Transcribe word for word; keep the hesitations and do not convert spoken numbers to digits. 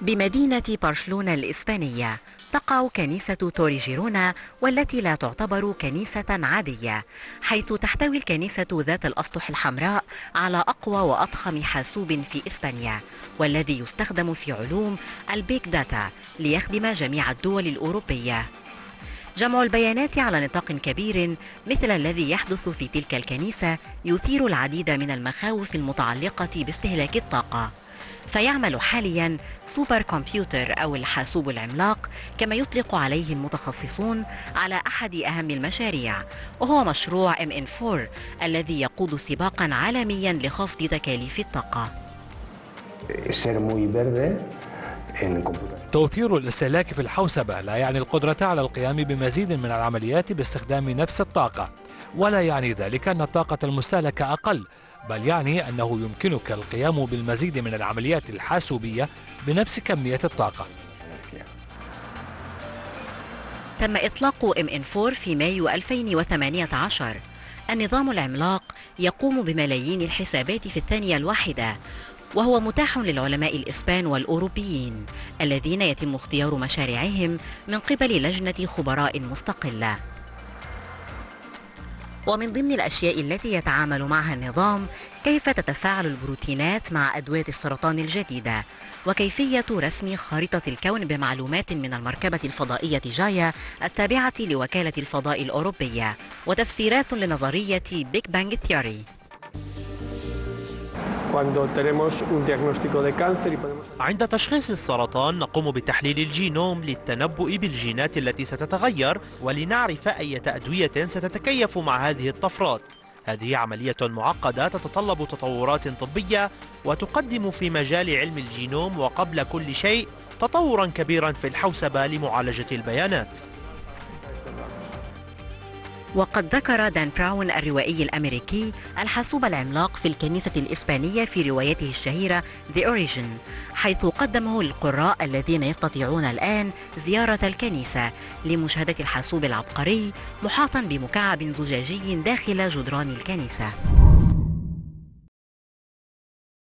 بمدينة برشلونة الإسبانية تقع كنيسة توري جيرونا، والتي لا تعتبر كنيسة عادية، حيث تحتوي الكنيسة ذات الأسطح الحمراء على أقوى وأضخم حاسوب في إسبانيا، والذي يستخدم في علوم البيج داتا ليخدم جميع الدول الأوروبية. جمع البيانات على نطاق كبير مثل الذي يحدث في تلك الكنيسة يثير العديد من المخاوف المتعلقة باستهلاك الطاقة. فيعمل حاليا سوبر كمبيوتر أو الحاسوب العملاق كما يطلق عليه المتخصصون على أحد أهم المشاريع، وهو مشروع إم إن أربعة الذي يقود سباقا عالميا لخفض تكاليف الطاقة. توفير الاستهلاك في الحوسبة لا يعني القدرة على القيام بمزيد من العمليات باستخدام نفس الطاقة، ولا يعني ذلك أن الطاقة المستهلكة أقل، بل يعني أنه يمكنك القيام بالمزيد من العمليات الحاسوبية بنفس كمية الطاقة. تم إطلاق إم إن أربعة في مايو ألفين وثمانية عشر. النظام العملاق يقوم بملايين الحسابات في الثانية الواحدة، وهو متاح للعلماء الإسبان والأوروبيين الذين يتم اختيار مشاريعهم من قبل لجنة خبراء مستقلة. ومن ضمن الأشياء التي يتعامل معها النظام كيف تتفاعل البروتينات مع أدوية السرطان الجديدة، وكيفية رسم خارطة الكون بمعلومات من المركبة الفضائية جايا التابعة لوكالة الفضاء الأوروبية، وتفسيرات لنظرية بيج بانج ثيوري. عند تشخيص السرطان نقوم بتحليل الجينوم للتنبؤ بالجينات التي ستتغير، ولنعرف أي أدوية ستتكيف مع هذه الطفرات. هذه عملية معقدة تتطلب تطورات طبية، وتقدم في مجال علم الجينوم وقبل كل شيء تطورا كبيرا في الحوسبة لمعالجة البيانات. وقد ذكر دان براون الروائي الأمريكي الحاسوب العملاق في الكنيسة الإسبانية في روايته الشهيرة The Origin، حيث قدمه للقراء الذين يستطيعون الآن زيارة الكنيسة لمشاهدة الحاسوب العبقري محاطا بمكعب زجاجي داخل جدران الكنيسة.